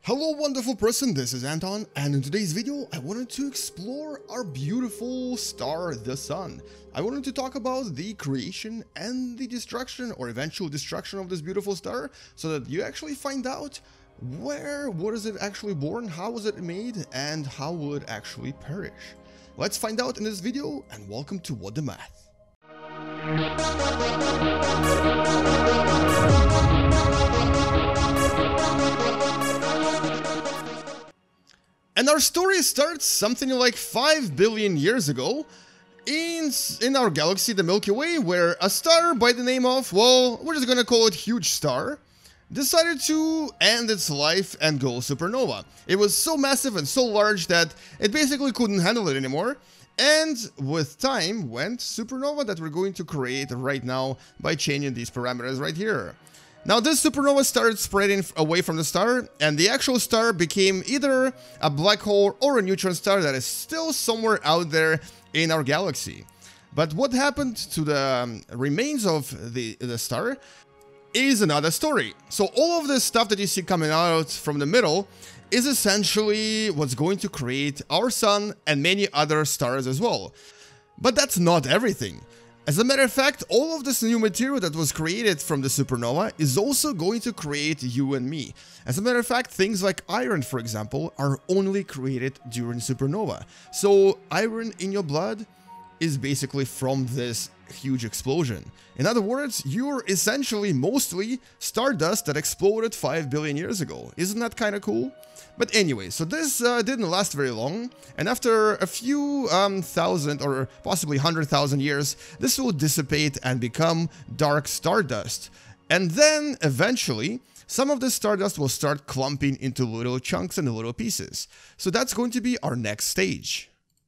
Hello wonderful person, this is Anton, and in today's video I wanted to explore our beautiful star, the Sun. I wanted to talk about the creation and the destruction or eventual destruction of this beautiful star, so that you actually find out what is it actually born, how was it made, and how will it actually perish. Let's find out in this video, and welcome to What Da Math. And our story starts something like 5 billion years ago in our galaxy, the Milky Way, where a star by the name of, well, we're just gonna call it Huge Star, decided to end its life and go supernova. It was so massive and so large that it basically couldn't handle it anymore, and with time went supernova that we're going to create right now by changing these parameters right here. Now this supernova started spreading away from the star, and the actual star became either a black hole or a neutron star that is still somewhere out there in our galaxy. But what happened to the remains of the star is another story. So all of this stuff that you see coming out from the middle is essentially what's going to create our sun and many other stars as well. But that's not everything. As a matter of fact, all of this new material that was created from the supernova is also going to create you and me. As a matter of fact, things like iron, for example, are only created during supernova. So iron in your blood is basically from this huge explosion. In other words, you're essentially mostly stardust that exploded 5 billion years ago. Isn't that kind of cool? But anyway, so this didn't last very long, and after a few thousand or possibly 100,000 years, this will dissipate and become dark stardust. And then eventually, some of this stardust will start clumping into little chunks and little pieces. So that's going to be our next stage.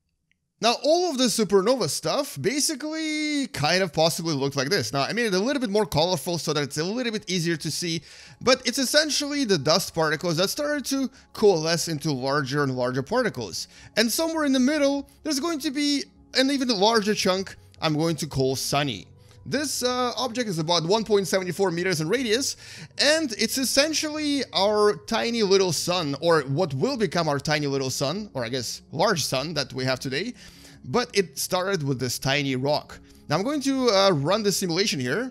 Now, all of the supernova stuff basically kind of possibly looked like this. Now, I made it a little bit more colorful so that it's a little bit easier to see, but it's essentially the dust particles that started to coalesce into larger and larger particles. And somewhere in the middle, there's going to be an even larger chunk I'm going to call Sunny. This object is about 1.74 meters in radius, and it's essentially our tiny little sun, or what will become our tiny little sun, or I guess large sun that we have today, but it started with this tiny rock. Now I'm going to run the simulation here,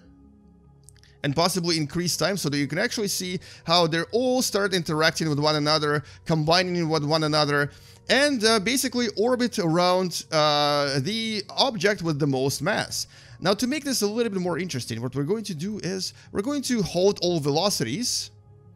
and possibly increase time so that you can actually see how they all start interacting with one another, combining with one another, and basically orbit around the object with the most mass. Now, to make this a little bit more interesting, what we're going to do is we're going to hold all velocities,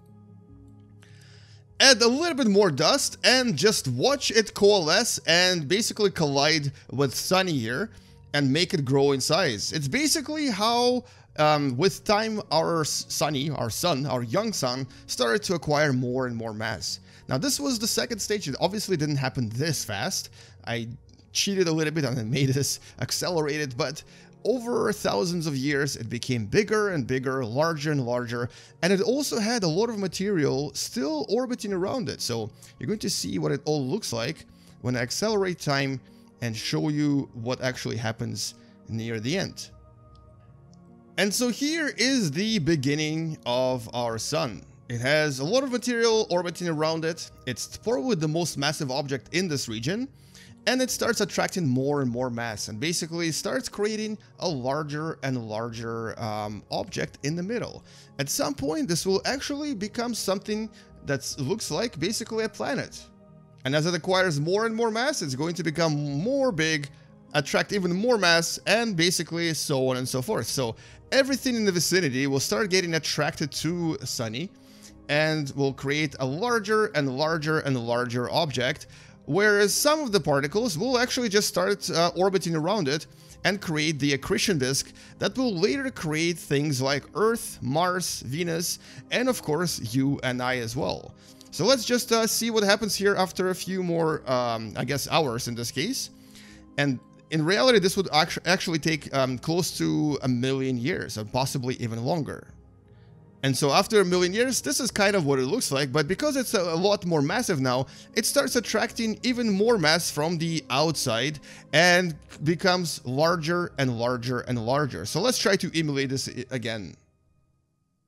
add a little bit more dust, and just watch it coalesce and basically collide with Sunny here and make it grow in size. It's basically how, with time, our sun, our young sun, started to acquire more and more mass. Now, this was the second stage. It obviously didn't happen this fast. I cheated a little bit and made this accelerated, but over thousands of years, it became bigger and bigger, larger and larger, and it also had a lot of material still orbiting around it. So you're going to see what it all looks like when I accelerate time and show you what actually happens near the end. And so here is the beginning of our sun. It has a lot of material orbiting around it. It's probably the most massive object in this region. And it starts attracting more and more mass and basically starts creating a larger and larger object in the middle. At some point, this will actually become something that looks like basically a planet. And as it acquires more and more mass, it's going to become more big, attract even more mass, and basically so on and so forth. So everything in the vicinity will start getting attracted to Sunny and will create a larger and larger and larger object, whereas some of the particles will actually just start orbiting around it and create the accretion disk that will later create things like Earth, Mars, Venus, and of course you and I as well. So let's just see what happens here after a few more, I guess, hours in this case. And in reality, this would actually take close to 1 million years, or possibly even longer. And so after 1 million years, this is kind of what it looks like, but because it's a lot more massive now, it starts attracting even more mass from the outside and becomes larger and larger and larger. So let's try to emulate this again.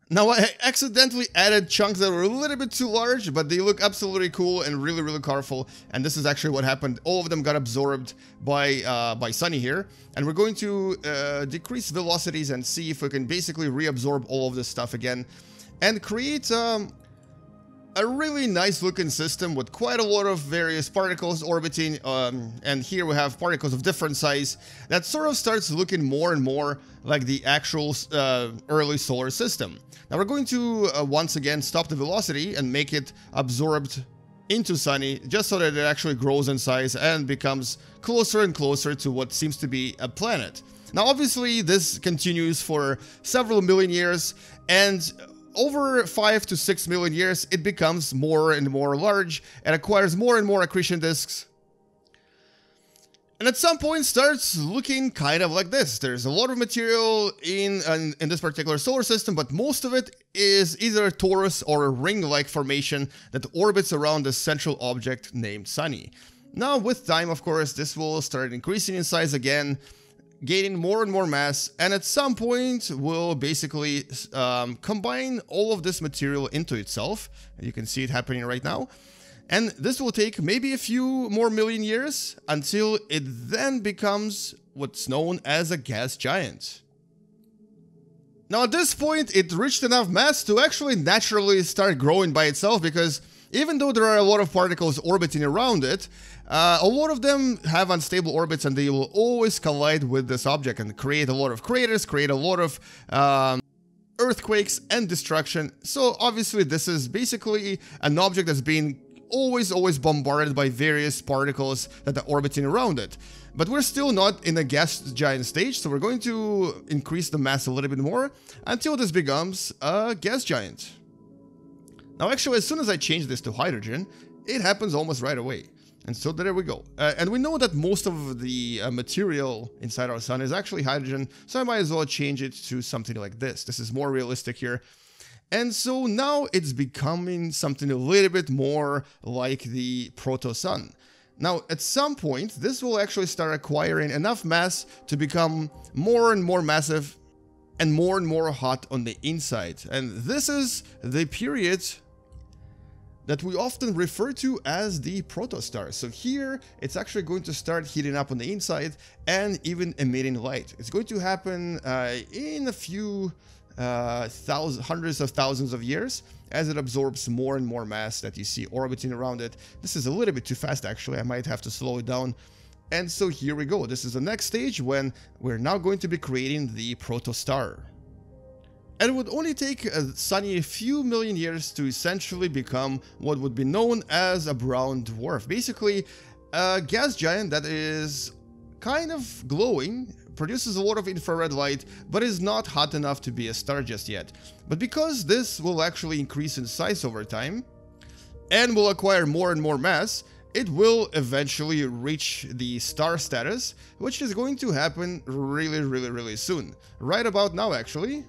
Now, I accidentally added chunks that were a little bit too large, but they look absolutely cool and really, really colorful. And this is actually what happened. All of them got absorbed by Sunny here. And we're going to decrease velocities and see if we can basically reabsorb all of this stuff again and create a really nice looking system with quite a lot of various particles orbiting, and here we have particles of different size that sort of starts looking more and more like the actual early solar system. Now we're going to once again stop the velocity and make it absorbed into Sunny, just so that it actually grows in size and becomes closer and closer to what seems to be a planet. Now obviously this continues for several million years, and over 5 to 6 million years, it becomes more and more large and acquires more and more accretion disks. And at some point starts looking kind of like this. There's a lot of material in this particular solar system, but most of it is either a torus or a ring-like formation that orbits around the central object named Sunny. Now with time, of course, this will start increasing in size again, gaining more and more mass, and at some point will basically combine all of this material into itself. You can see it happening right now. And this will take maybe a few more million years until it then becomes what's known as a gas giant. Now at this point it reached enough mass to actually naturally start growing by itself, because even though there are a lot of particles orbiting around it, a lot of them have unstable orbits and they will always collide with this object and create a lot of craters, create a lot of earthquakes and destruction. So obviously this is basically an object that's being always bombarded by various particles that are orbiting around it. But we're still not in a gas giant stage, so we're going to increase the mass a little bit more until this becomes a gas giant. Now actually, as soon as I change this to hydrogen, it happens almost right away. And so there we go. And we know that most of the material inside our sun is actually hydrogen, so I might as well change it to something like this. This is more realistic here. And so now it's becoming something a little bit more like the proto-sun. Now, at some point, this will actually start acquiring enough mass to become more and more massive and more hot on the inside. And this is the period that we often refer to as the protostar. So here, it's actually going to start heating up on the inside and even emitting light. It's going to happen in a few hundreds of thousands of years as it absorbs more and more mass that you see orbiting around it. This is a little bit too fast, actually. I might have to slow it down. And so here we go. This is the next stage when we're now going to be creating the protostar. And it would only take Sunny a few million years to essentially become what would be known as a brown dwarf. Basically, a gas giant that is kind of glowing, produces a lot of infrared light, but is not hot enough to be a star just yet. But because this will actually increase in size over time, and will acquire more and more mass, it will eventually reach the star status, which is going to happen really soon. Right about now, actually.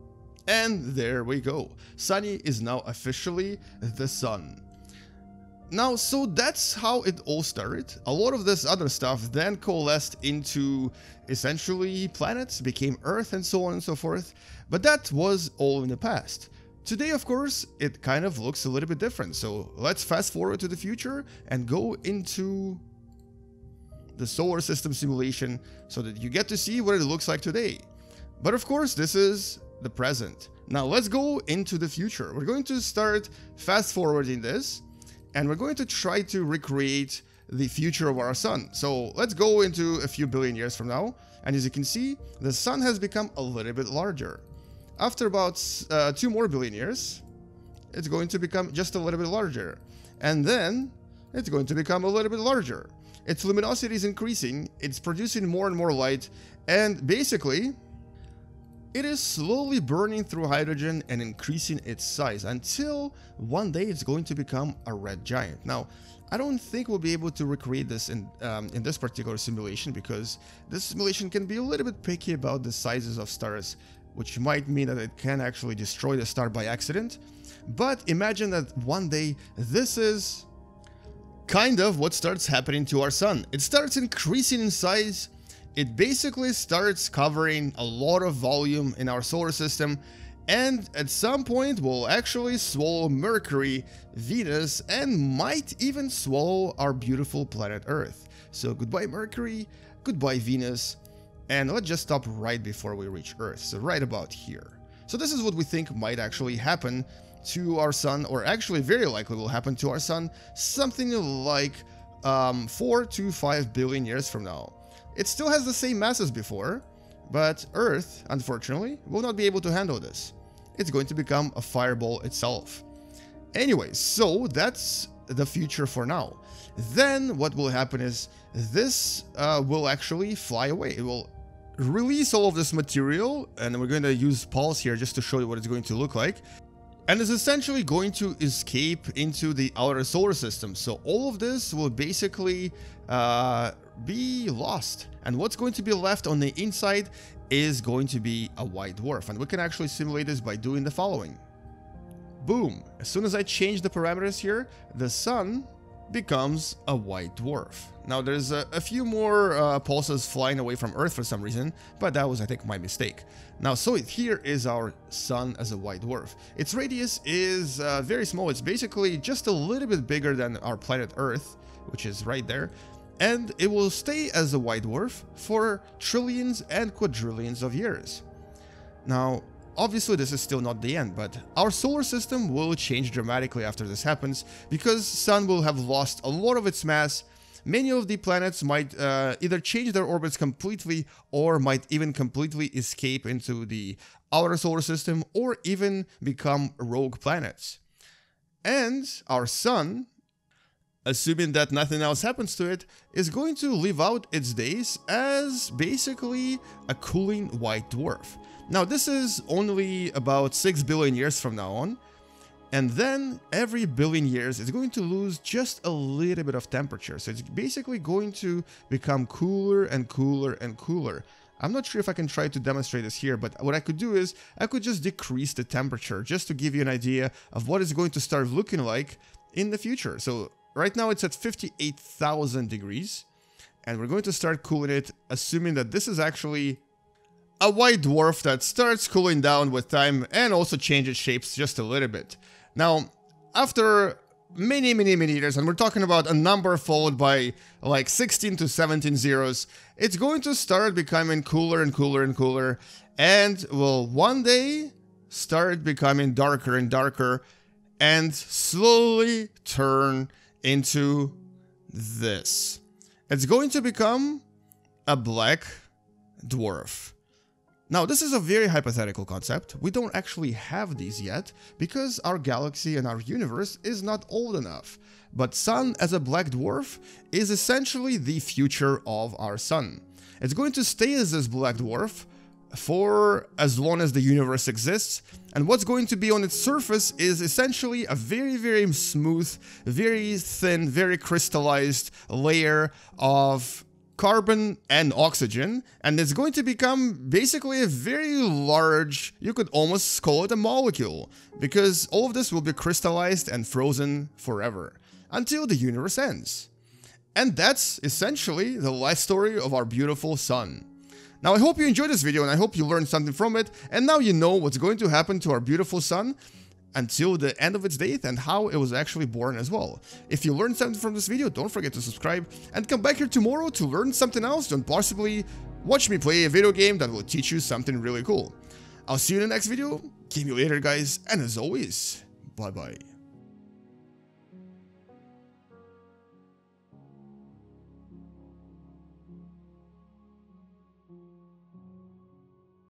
And there we go. Sunny is now officially the sun. Now, so that's how it all started. A lot of this other stuff then coalesced into essentially planets, became Earth, and so on and so forth. But that was all in the past. Today, of course, it kind of looks a little bit different. So let's fast forward to the future and go into the solar system simulation so that you get to see what it looks like today. But of course, this is the present. Now let's go into the future. We're going to start fast forwarding this, and we're going to try to recreate the future of our sun. So let's go into a few billion years from now, and as you can see, the sun has become a little bit larger. After about 2 more billion years, it's going to become just a little bit larger, and then it's going to become a little bit larger. Its luminosity is increasing, it's producing more and more light, and basically it is slowly burning through hydrogen and increasing its size until one day it's going to become a red giant. Now, I don't think we'll be able to recreate this in this particular simulation, because this simulation can be a little bit picky about the sizes of stars, which might mean that it can actually destroy the star by accident. But imagine that one day this is kind of what starts happening to our sun. It starts increasing in size. It basically starts covering a lot of volume in our solar system, And at some point we'll actually swallow Mercury, Venus, and might even swallow our beautiful planet Earth. So goodbye Mercury, goodbye Venus, and let's just stop right before we reach Earth, so right about here. So this is what we think might actually happen to our sun, or actually very likely will happen to our sun, something like 4 to 5 billion years from now. It still has the same mass as before, but Earth, unfortunately, will not be able to handle this. It's going to become a fireball itself. Anyway, so that's the future for now. Then what will happen is this will actually fly away. It will release all of this material, and we're going to use pulse here just to show you what it's going to look like. And is essentially going to escape into the outer solar system. So all of this will basically be lost. And what's going to be left on the inside is going to be a white dwarf. And we can actually simulate this by doing the following. Boom. As soon as I change the parameters here, the sun becomes a white dwarf. Now there's a few more pulses flying away from Earth for some reason, but that was, I think, my mistake. Now, so here is our sun as a white dwarf. Its radius is very small. It's basically just a little bit bigger than our planet Earth, which is right there. And it will stay as a white dwarf for trillions and quadrillions of years. Now, obviously this is still not the end, but our solar system will change dramatically after this happens, because sun will have lost a lot of its mass. Many of the planets might either change their orbits completely, or might even completely escape into the outer solar system, or even become rogue planets. And our sun, assuming that nothing else happens to it, is going to live out its days as basically a cooling white dwarf. Now this is only about 6 billion years from now on, and then every billion years it's going to lose just a little bit of temperature. So it's basically going to become cooler and cooler and cooler. I'm not sure if I can try to demonstrate this here, but what I could do is I could just decrease the temperature just to give you an idea of what it's going to start looking like in the future. So right now it's at 58,000 degrees, and we're going to start cooling it, assuming that this is actually a white dwarf that starts cooling down with time and also changes shapes just a little bit. Now, after many years, and we're talking about a number followed by like 16 to 17 zeros, it's going to start becoming cooler and cooler and cooler, and will one day start becoming darker and darker, and slowly turn into this. It's going to become a black dwarf. Now, this is a very hypothetical concept. We don't actually have these yet, because our galaxy and our universe is not old enough. But sun as a black dwarf is essentially the future of our sun. It's going to stay as this black dwarf for as long as the universe exists, and what's going to be on its surface is essentially a very smooth, very thin, very crystallized layer of carbon and oxygen, and it's going to become basically a very large, you could almost call it a molecule, because all of this will be crystallized and frozen forever until the universe ends. And that's essentially the life story of our beautiful sun. Now, I hope you enjoyed this video, and I hope you learned something from it, and now you know what's going to happen to our beautiful sun until the end of its date, and how it was actually born as well. If you learned something from this video, don't forget to subscribe, and come back here tomorrow to learn something else, and possibly watch me play a video game that will teach you something really cool. I'll see you in the next video. Keep you later, guys, and as always, bye bye.